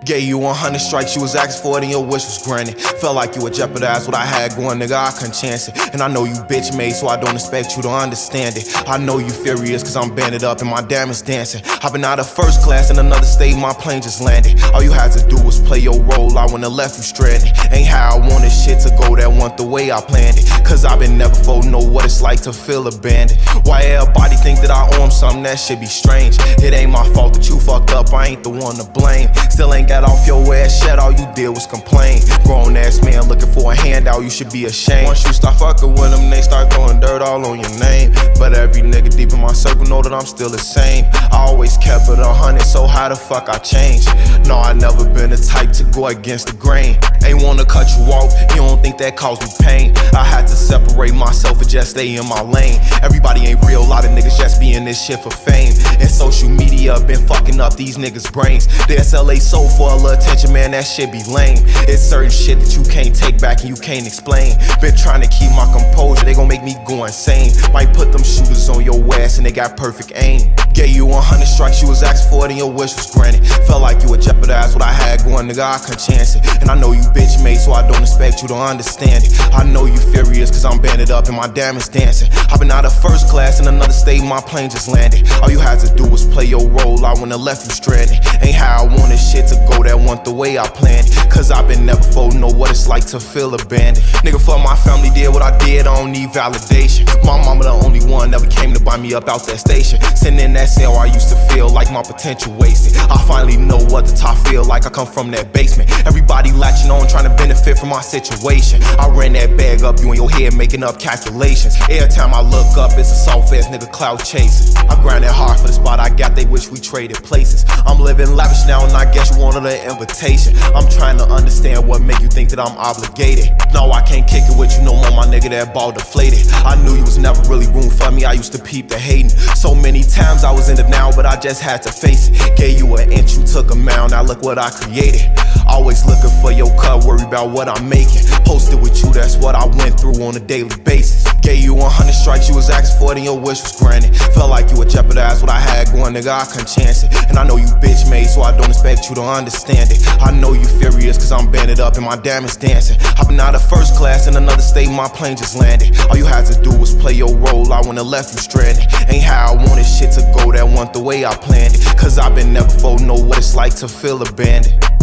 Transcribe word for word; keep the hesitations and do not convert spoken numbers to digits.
Gave you one hundred strikes, you was asking for it and your wish was granted. Felt like you would jeopardize what I had going, nigga, I couldn't chance it. And I know you bitch made, so I don't expect you to understand it. I know you furious, cause I'm banded up and my damage dancing. I've been out of first class in another state, my plane just landed. All you had to do was play your role, I wouldn't have left you stranded. Ain't how I wanted shit to go that one the way I planned it. Cause I've been never for know what it's like to feel abandoned. Why everybody think that I owe 'em something, that shit be strange. It ain't my fault that you fucked up, I ain't the one to blame. Still ain't got off your ass yet, all you did was complain. Grown ass man looking for a handout, you should be ashamed. Once you start fucking with them, they start throwing dirt all on your name. But every nigga deep in my circle know that I'm still the same. I always kept it a hundred, so how the fuck I changed? No, I never been the type to go against the grain. Ain't wanna cut you off, you don't think that caused me pain. I had to separate myself and just stay in my lane. Everybody ain't real, a lot of niggas just be in this shit for fame. And social media been fucking up these niggas' brains. The S L A sold for a little attention, man, that shit be lame. It's certain shit that you can't take back and you can't explain. Been trying to keep my composure, they gon' make me go insane. Might put them shooters on your ass and they got perfect aim. Gave you one hundred strikes, you was asking for it and your wish was granted. Felt like you would jeopardize what I had going, nigga, I couldn't chance it. And I know you bitch made, so I don't expect you to understand it. I know you furious, cause I'm banded up and my damage dancing. I've been out of first class in another state, my plane just landed. All you had to do was play your role, I wouldn't have left you stranded. Ain't how I wanted shit to go that one the way I planned it. Cause I've been never for know what it's like to feel abandoned. Nigga, fuck my family did what I did, I don't need validation. My mama the only one never came to buy me up out that station. Sitting in that cell, I used to feel like my potential wasted. I finally know what the top feel like, I come from that basement. Everybody latching on, trying to benefit from my situation. I ran that bag up, you in your head making up calculations. Every time I look up, it's a soft ass nigga cloud chasing. I grinded hard for the spot I got, they wish we traded places. I'm living lavish now and I guess you wanted an invitation. I'm trying to understand what make you think that I'm obligated. No, I can't kick it with you no more, my nigga, that ball deflated. I knew you was never really room for me, I used to peep the hating. So many times I was in the now, but I just had to face it. Gave you an inch, you took a mile, now look what I created. Always looking for your cut, worry about what I'm making. Posted with you, that's what I went through on a daily basis. Gave you one hundred strikes, you was asking for it and your wish was granted. Felt like you would jeopardize what I had going, nigga, I couldn't chance it. And I know you bitch made, so I don't expect you to understand it. I know you furious, cause I'm banded up and my damage dancing. I've been out of first class in another state, my plane just landed. All you had to do was play your role, I wouldn't have left you stranded. Ain't how I wanted shit to go that one the way I planned it. Cause I've been never for know what it's like to feel abandoned.